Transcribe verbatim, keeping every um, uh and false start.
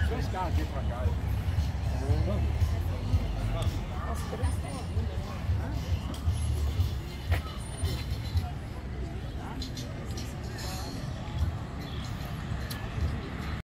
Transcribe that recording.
Só esse carro aqui pra cá. Vamos. Nossa, parece que tá uma bunda, né?